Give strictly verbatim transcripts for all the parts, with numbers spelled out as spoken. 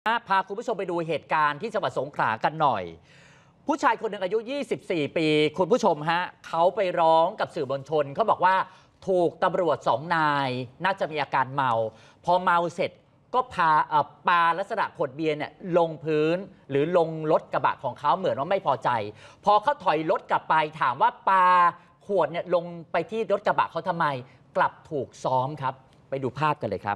พาคุณผู้ชมไปดูเหตุการณ์ที่จังหวัดสงขลากันหน่อยผู้ชายคนหนึ่งอายุยี่สิบสี่ปีคุณผู้ชมฮะเขาไปร้องกับสื่อมวลชนเขาบอกว่าถูกตำรวจสองนายน่าจะมีอาการเมาพอเมาเสร็จก็พาปาลักษณะขวดเบียร์เนี่ยลงพื้นหรือลงรถกระบะของเขาเหมือนว่าไม่พอใจพอเขาถอยรถกลับไปถามว่าปาขวดเนี่ยลงไปที่รถกระบะเขาทำไมกลับถูกซ้อมครับไปดูภาพกันเลยครับ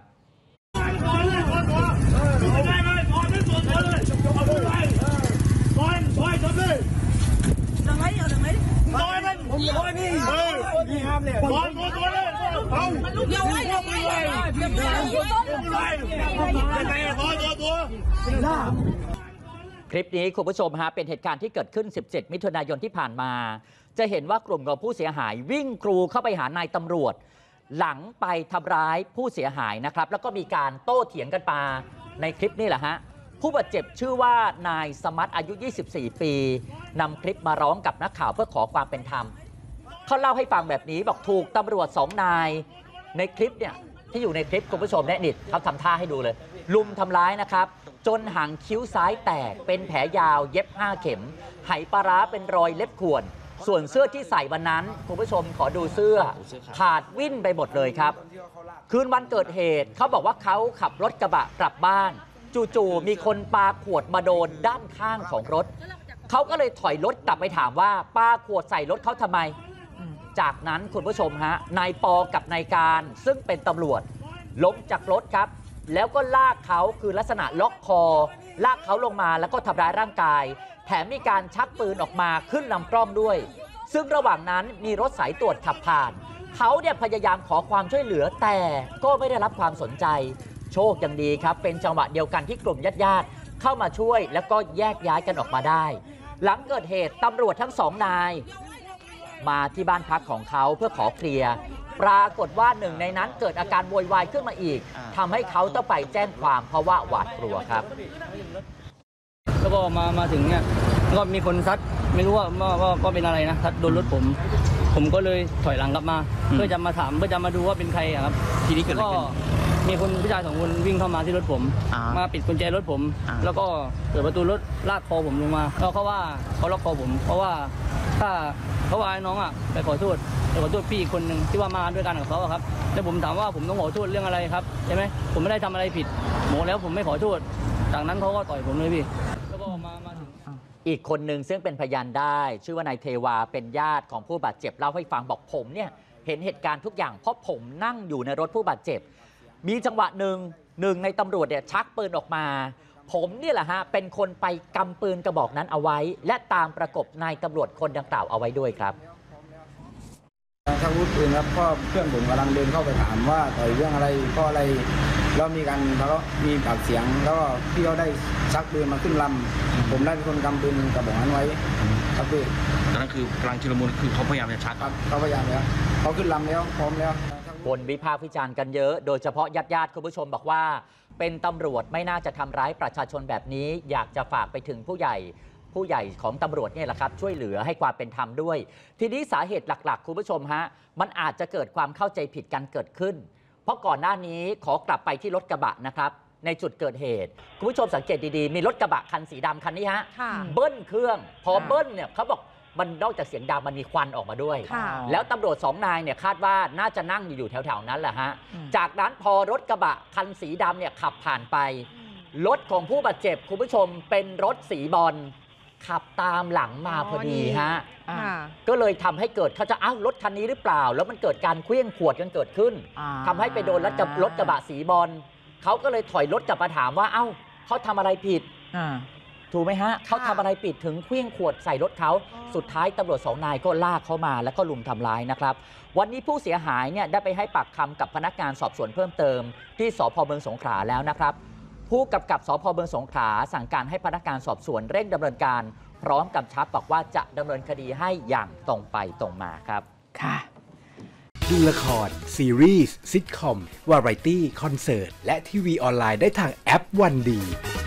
คลิปนี้คุณผู้ชมฮะเป็นเหตุการณ์ที่เกิดขึ้นสิบเจ็ดมิถุนายนที่ผ่านมาจะเห็นว่ากลุ่มของผู้เสียหายวิ่งกรูเข้าไปหานายตำรวจหลังไปทำร้ายผู้เสียหายนะครับแล้วก็มีการโต้เถียงกันมาในคลิปนี้แหละฮะผู้บาดเจ็บชื่อว่านายสมัติอายุยี่สิบสี่ปีนำคลิปมาร้องกับนักข่าวเพื่อขอความเป็นธรรมเขาเล่าให้ฟังแบบนี้บอกถูกตำรวจสองนายในคลิปเนี่ยที่อยู่ในคลิปคุณผู้ชมเนี่ยนิดเขาทำท่าให้ดูเลยลุมทำร้ายนะครับจนหางคิ้วซ้ายแตกเป็นแผลยาวเย็บห้าเข็มไหปลาร้าเป็นรอยเล็บข่วนส่วนเสื้อที่ใส่วันนั้นคุณผู้ชมขอดูเสื้อขาดวิ่นไปหมดเลยครับคืนวันเกิดเหตุเขาบอกว่าเขาขับรถกระบะกลับบ้านจู่ๆมีคนปาขวดมาโดนด้านข้างของรถเขาก็เลยถอยรถกลับไปถามว่าปาขวดใส่รถเขาทำไมจากนั้นคุณผู้ชมฮะนายปอกับนายการซึ่งเป็นตำรวจลงจากรถครับแล้วก็ลากเขาคือลักษณะล็อกคอลากเขาลงมาแล้วก็ทำร้ายร่างกายแถมมีการชักปืนออกมาขึ้นลำกล้องด้วยซึ่งระหว่างนั้นมีรถสายตรวจขับผ่านเขาเนี่ยพยายามขอความช่วยเหลือแต่ก็ไม่ได้รับความสนใจโชคยังดีครับเป็นจังหวะเดียวกันที่กลุ่มญาติๆเข้ามาช่วยแล้วก็แยกย้ายกันออกมาได้หลังเกิดเหตุตำรวจทั้งสองนายมาที่บ้านพักของเขาเพื่อขอเคลียร์ปรากฏว่าหนึ่งในนั้นเกิดอาการโวยวายขึ้นมาอีกทำให้เขาต้องไปแจ้งความเพราะว่าหวาดกลัวครับแล้วก็มามาถึงเนี่ยก็มีคนซัดไม่รู้ว่าว่าว่าเป็นอะไรนะซัดโดนรถผมผมก็เลยถอยหลังกลับมาเพื่อจะมาถามเพื่อจะมาดูว่าเป็นใครครับทีนี้เกิดอะไรขึ้นมีคนผู้ชายสองคนวิ่งเข้ามาที่รถผมมาปิดกุญแจรถผมแล้วก็เปิดประตูรถลากคอผมลงมาแล้วเขาว่าเขาล็อกคอผมเพราะว่าถ้าเขาว่าน้องอ่ะไปขอโทษไปขอโทษพี่อีกคนหนึ่งที่ว่ามาด้วยกันกับเขาครับแล้วผมถามว่าผมต้องขอโทษเรื่องอะไรครับใช่ไหมผมไม่ได้ทำอะไรผิดหมดแล้วผมไม่ขอโทษจากนั้นเขาก็ต่อยผมเลยพี่แล้วก็มามาถึงอีกคนหนึ่งซึ่งเป็นพยานได้ชื่อว่านายเทวาเป็นญาติของผู้บาดเจ็บเล่าให้ฟังบอกผมเนี่ยเห็นเหตุการณ์ทุกอย่างเพราะผมนั่งอยู่ในรถผู้บาดเจ็บมีจังหวะหนึ่งหนึ่งในตำรวจเนี่ยชักปืนออกมาผมนี่แหละฮะเป็นคนไปกำปืนกระบอกนั้นเอาไว้และตามประกบนายตำรวจคนดังกล่าวเอาไว้ด้วยครับทางวุฒิปืนครับก็เพื่อนผมกำลังเดินเข้าไปถามว่าต่อยเรื่องอะไรเพราะอะไรแล้วมีการทะเลาะมีปากเสียงแล้วก็พี่เขาได้ชักปืนมาขึ้นลำผมได้เป็นคนกำปืนกระบอกนั้นไว้ครับพี่ตอนนั้นคือกำลังชุลมุนคือเขาพยายามจะชักครับเขาพยายามแล้วเขาขึ้นลำแล้วพร้อมแล้วคนวิพากษ์วิจารณ์กันเยอะโดยเฉพาะญาติญาติคุณผู้ชมบอกว่าเป็นตำรวจไม่น่าจะทำร้ายประชาชนแบบนี้อยากจะฝากไปถึงผู้ใหญ่ผู้ใหญ่ของตำรวจเนี่ยแหละครับช่วยเหลือให้ความเป็นธรรมด้วยทีนี้สาเหตุหลักๆคุณผู้ชมฮะมันอาจจะเกิดความเข้าใจผิดกันเกิดขึ้นเพราะก่อนหน้านี้ขอกลับไปที่รถกระบะนะครับในจุดเกิดเหตุคุณผู้ชมสังเกตดีๆมีรถกระบะคันสีดำคันนี้ฮะเบิ้ลเครื่องพอเบิ้ลเนี่ยเขาบอกมันนอกจากเสียงดังมันมีควันออกมาด้วยแล้วตำรวจสองนายเนี่ยคาดว่าน่าจะนั่งอยู่แถวๆนั้นแหละฮะจากนั้นพอรถกระบะคันสีดำเนี่ยขับผ่านไปรถของผู้บาดเจ็บคุณผู้ชมเป็นรถสีบอลขับตามหลังมาพอดีฮะก็เลยทำให้เกิดเขาจะอ้าวรถคันนี้หรือเปล่าแล้วมันเกิดการเคลื่อนขวดกันเกิดขึ้นทำให้ไปโดนรถรถกระบะสีบอลเขาก็เลยถอยรถกลับมาถามว่าเอ้าเขาทำอะไรผิดถูกไหมฮะเขาทำอะไรผิดถึงเคลื่อนขวดใส่รถเขาสุดท้ายตำรวจสองนายก็ลากเขามาแล้วก็ลุมทำร้ายนะครับวันนี้ผู้เสียหายเนี่ยได้ไปให้ปากคำกับพนักงานสอบสวนเพิ่มเติมที่สภ.เมืองสงขลาแล้วนะครับผู้กำกับสภ.เมืองสงขลาสั่งการให้พนักงานสอบสวนเร่งดำเนินการพร้อมกำชับบอกว่าจะดำเนินคดีให้อย่างตรงไปตรงมาครับค่ะดูละครซีรีส์ซิทคอมวาไรตี้คอนเสิร์ตและทีวีออนไลน์ได้ทางแอปวันดี